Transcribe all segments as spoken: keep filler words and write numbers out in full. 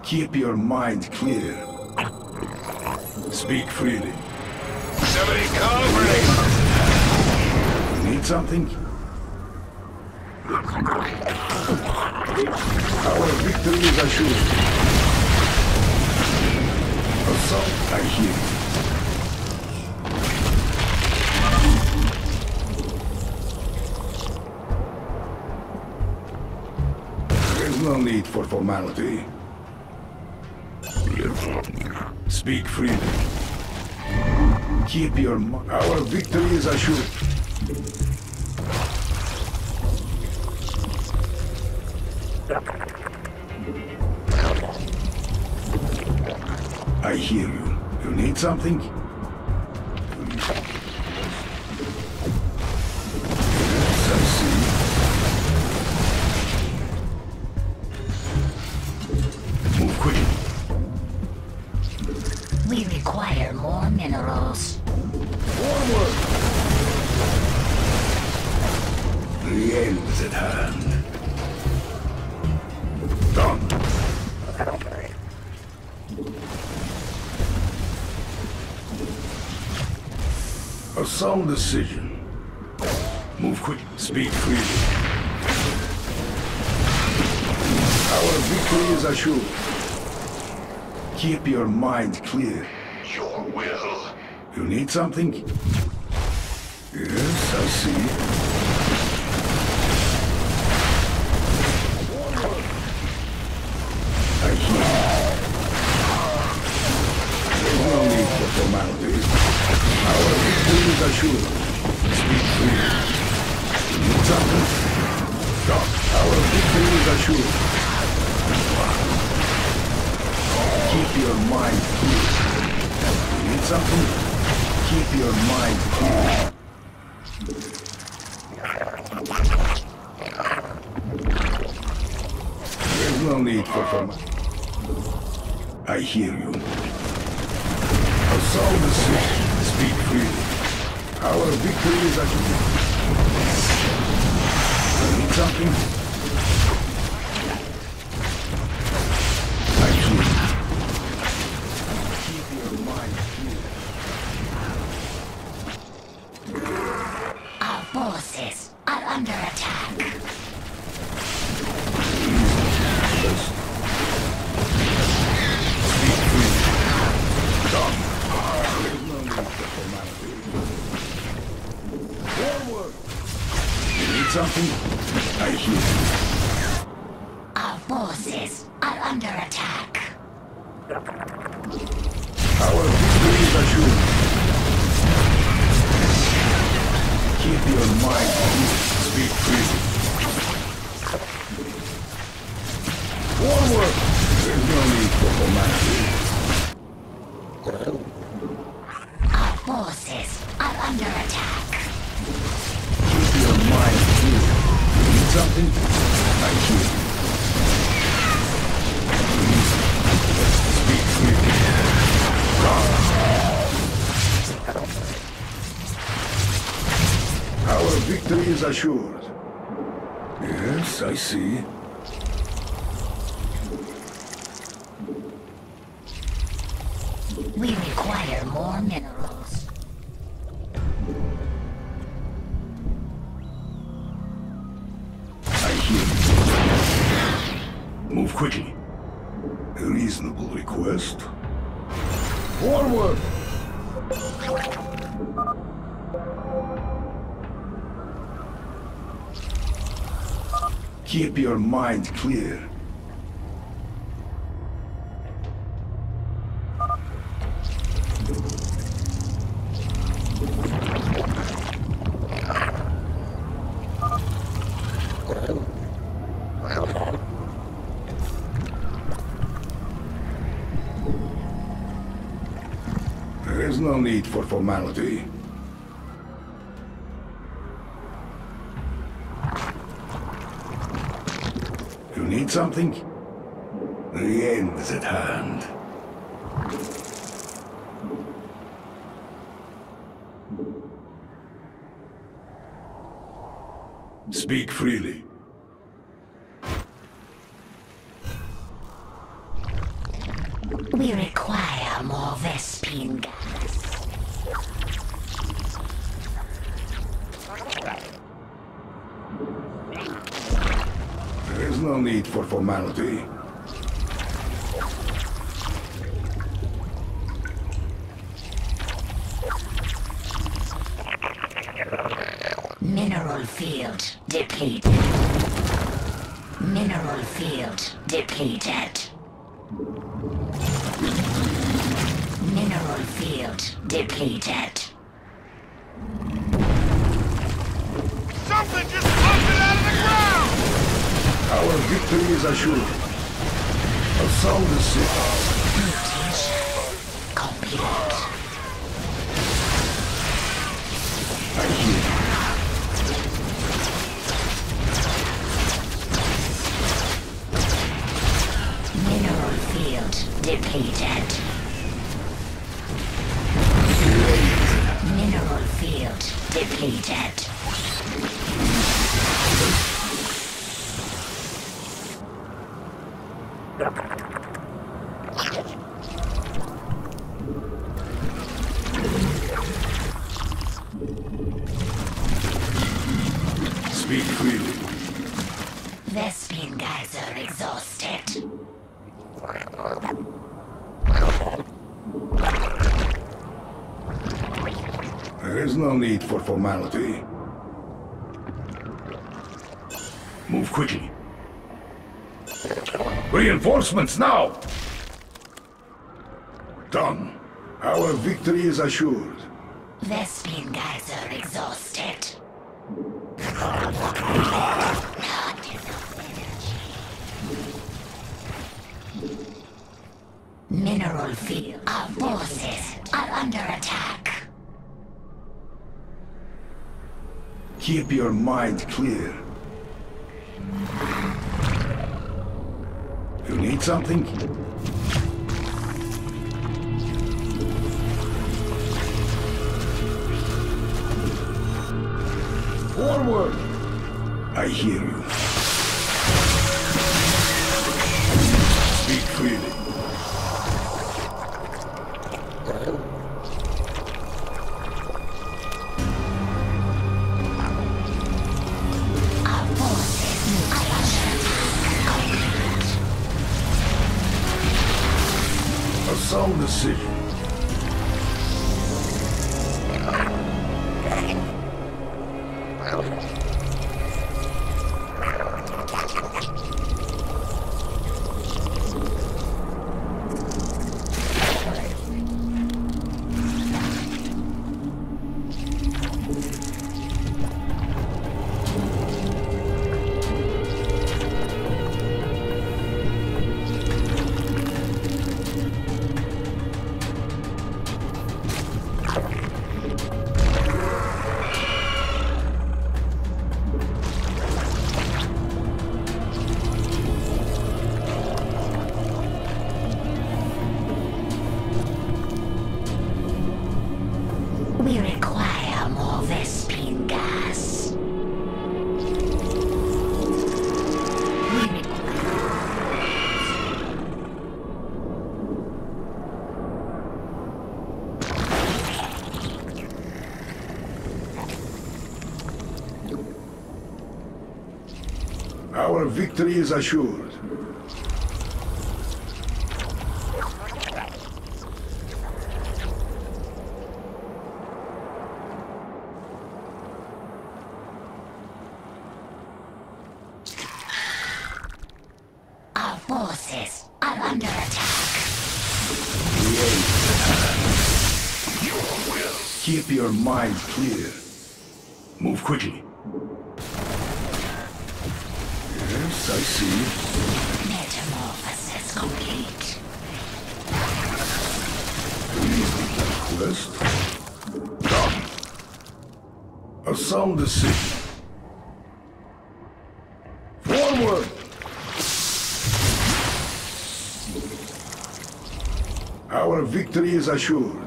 Keep your mind clear. Speak freely. Somebody call for You need something? Our victory is assured. Assault, I hear you. There's no need for formality. Speak freely. Keep your mind. Our victory is assured. I hear you. You need something? Yes, I see. Move quickly. We require more minerals. Forward! The end is at hand. Done. A sound decision. Move quick. Speak freely. Our victory is assured. Keep your mind clear. Your will. You need something? Yes, I see. I hear you. There's no need for formalities. Our victory is assured. Speak freely. You need something? Stop. Our victory is assured. Keep your mind clear. You need something? Keep your mind clear. There's no need for formality. I hear you. Assault the city. Speak freely. Our victory is assured. You need something? I hear you. Keep your mind clear. Our forces are under attack. Speak freely. Done. There's no need for formality. Forward! You need something? I hear you. Our forces are under attack. Our victory is assured. Keep your mind clear. Speak freely. Forward! There's no need for formality. Our forces are under attack. Keep your mind clear. You need something? I hear you. Speak freely. Our victory is assured. Yes, I see. We require more minerals. I hear you. Move quickly. A reasonable request. Forward! Keep your mind clear. There is no need for formality. You need something? The end is at hand. Speak freely. We require more Vespine gas. There is no need for formality. Mineral field depleted. Mineral field depleted. Mineral field depleted. Something just popped it out of the ground! Our victory is assured. Assault the city. Mutation complete. I hear you. Mineral field depleted. Mineral field depleted. Speak freely. Vespine guys are exhausted. There is no need for formality. Move quickly. Reinforcements now! Done. Our victory is assured. Vespine guys are exhausted. Not enough energy. Mineral field. Our forces are under attack. Keep your mind clear. You need something? Forward! I hear you. Speak freely. Our forces are under attack. Assault the city. We require more Vespine gas. We Our victory is assured. Our forces are under attack. Keep your mind clear. Move quickly. Yes, I see. Metamorphosis complete. Quest. Done. Assault the city. Forward! Our victory is assured.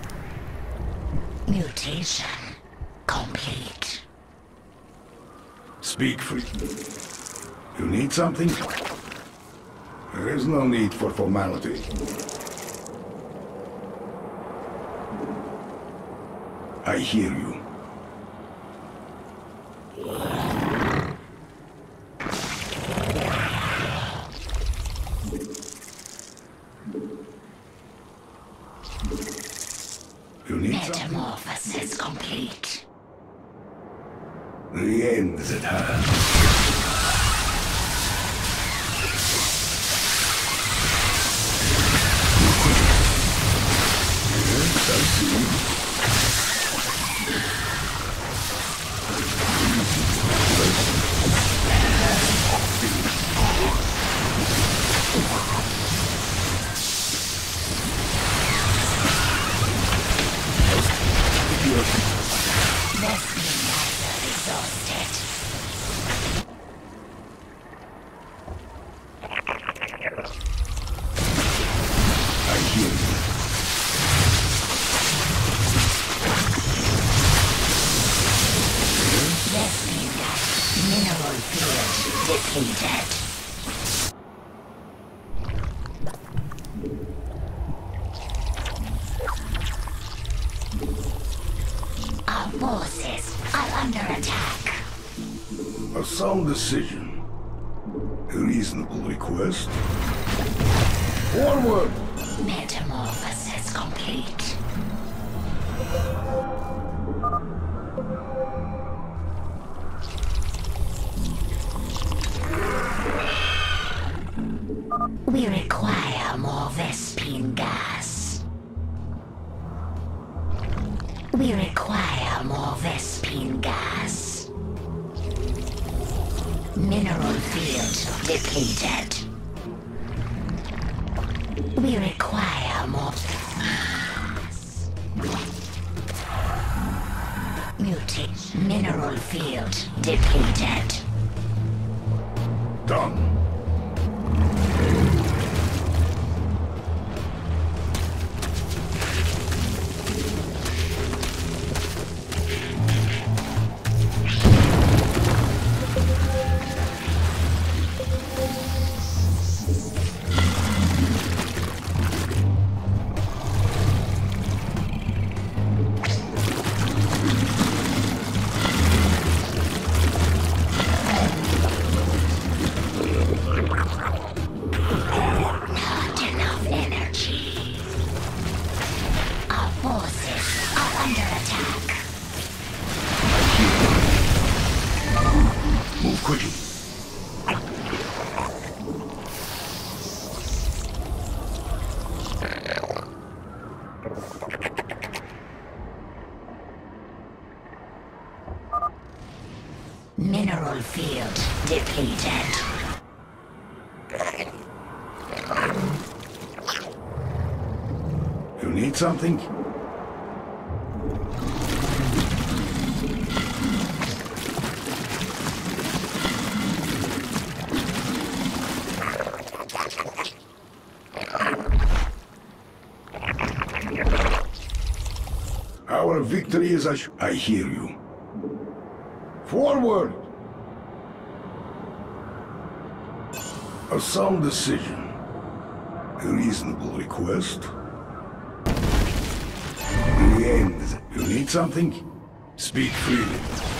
Mutation complete. Speak free. You need something? There is no need for formality. I hear you. You need something? Metamorphosis complete. The end is at hand. Yes, I see. Our forces are under attack. A sound decision. A reasonable request. Forward! Metamorphosis complete. We require more Vespine gas. We require more Vespine gas. Mineral field depleted. We require more gas. Mutate. Mineral field depleted. Done. Mineral field depleted. You need something? Our victory is assured. I hear you. Forward! A sound decision. A reasonable request. The end. You need something? Speak freely.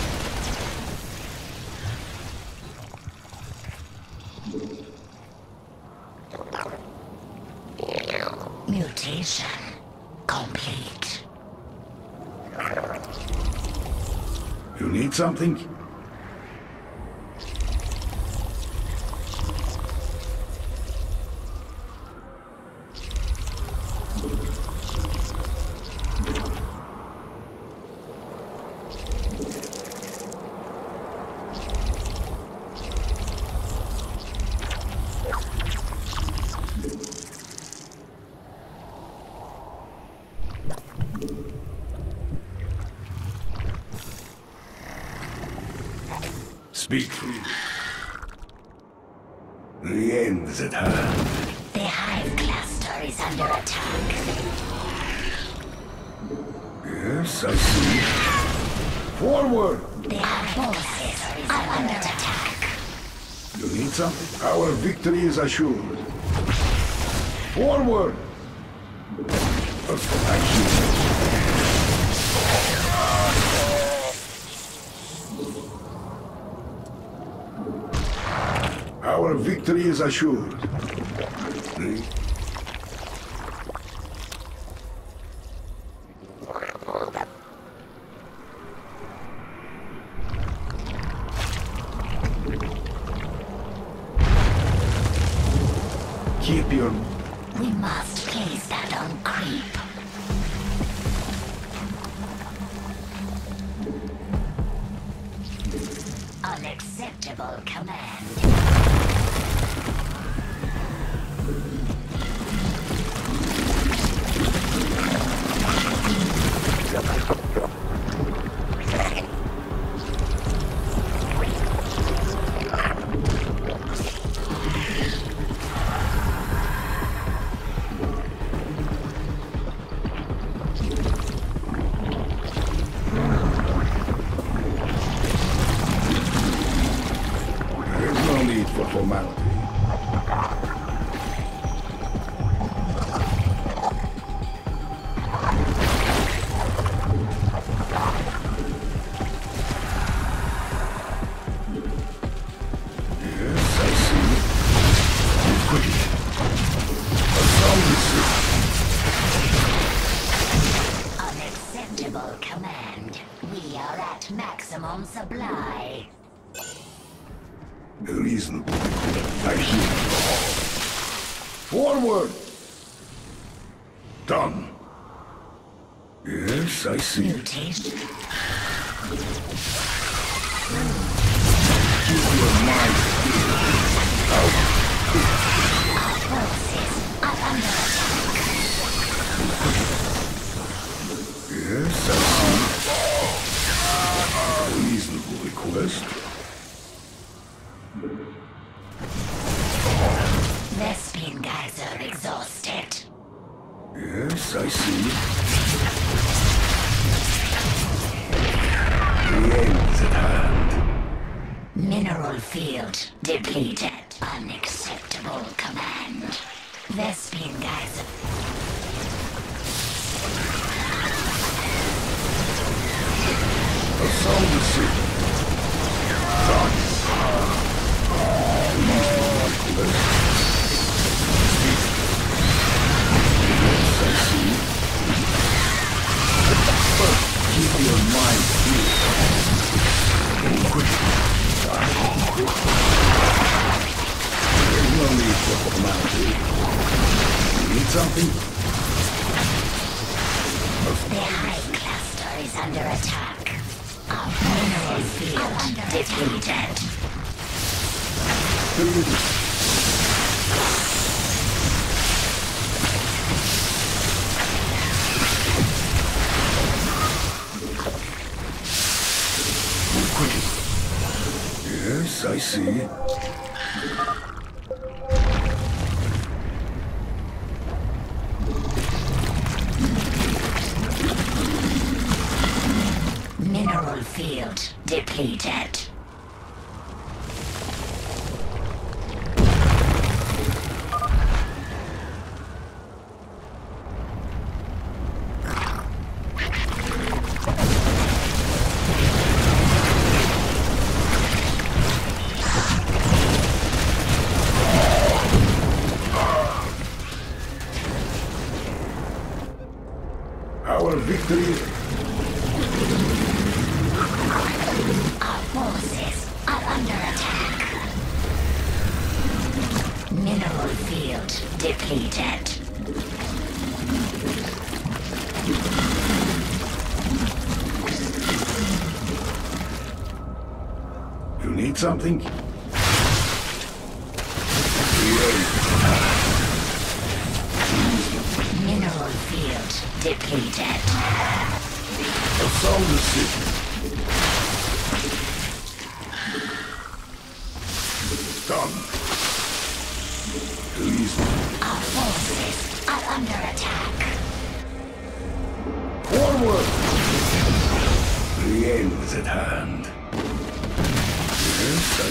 Mutation complete. You need something? Speak freely. The end is at hand. The hive cluster is under attack. Yes, I see. Forward! Their forces are under attack. You need something? Our victory is assured. Forward! Our victory is assured. Keep your... We must place that on creep. Unacceptable command. For formality. Yes, I see. Quick. A sound Unacceptable command. We are at maximum supply. Reasonable. I hear. Forward! Done. Yes, I see. Mutation. Keep your mind clear. Out. Our forces are under attack. Yes, I see. Reasonable request. The spin guys are exhausted. Yes, I see. The end is at hand. Mineral field depleted. Unacceptable command. The spin guys. A sound decision. Done. Keep your mind clear. Quick. There's no need for formality. You need something? The high cluster is under attack. Our mineral field depleted. Yes, I see. Mineral field depleted. Our victory. Our forces are under attack. Mineral field depleted. You need something? Mineral field depleted. A sound decision. Done. Please. Our forces are under attack. Forward! The end is at hand. Yes, I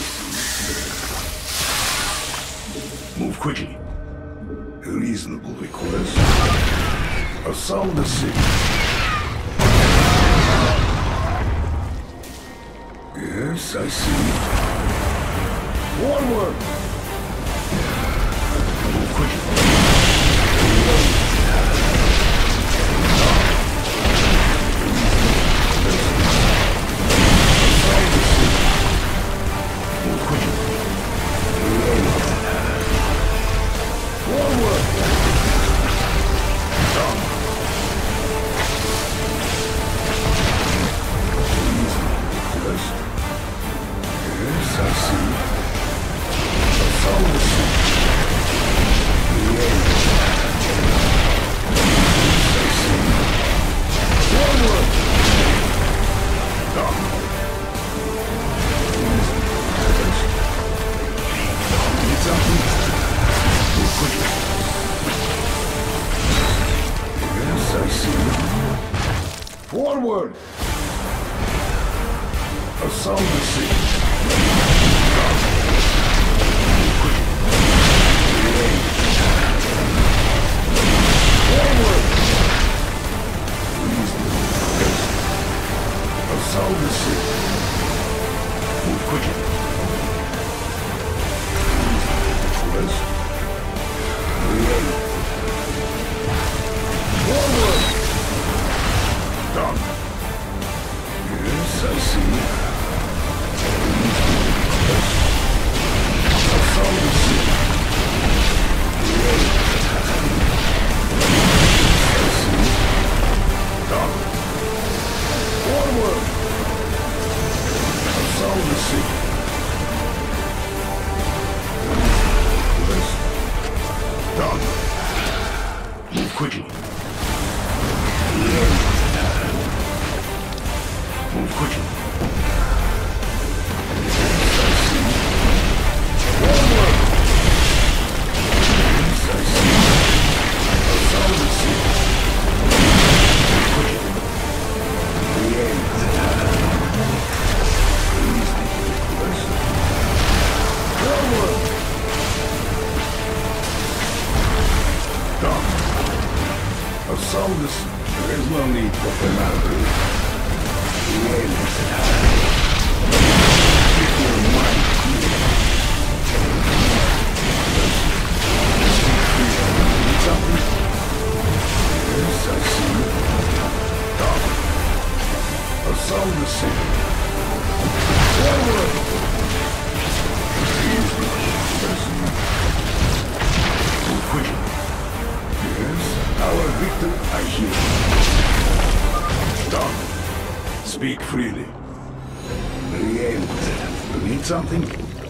see. Move quickly. A reasonable request. Assault the city. Yes, I see. Onward! Move quickly. Forward! Assault the city. Forward! Assault the city. Move quickly. West. Forward! Done. Yes, I see. Assault the city. Yes, I see. Done. Forward. Assault the city. West. Done. Move quickly. Yes. Move quickly. Yes, I see. Forward! Yes, I see. Assault the city. Move quickly. Yes. Please make it request. Forward! Done. Assault the city. There is no need for formality. The end is at hand. Keep your mind clear. Speak freely. Need something? Yes, I see. Done. Assault the city. Forward! Please, listen. Move quickly. Yes, our victor, I hear. Done. Speak freely. The end. You need something?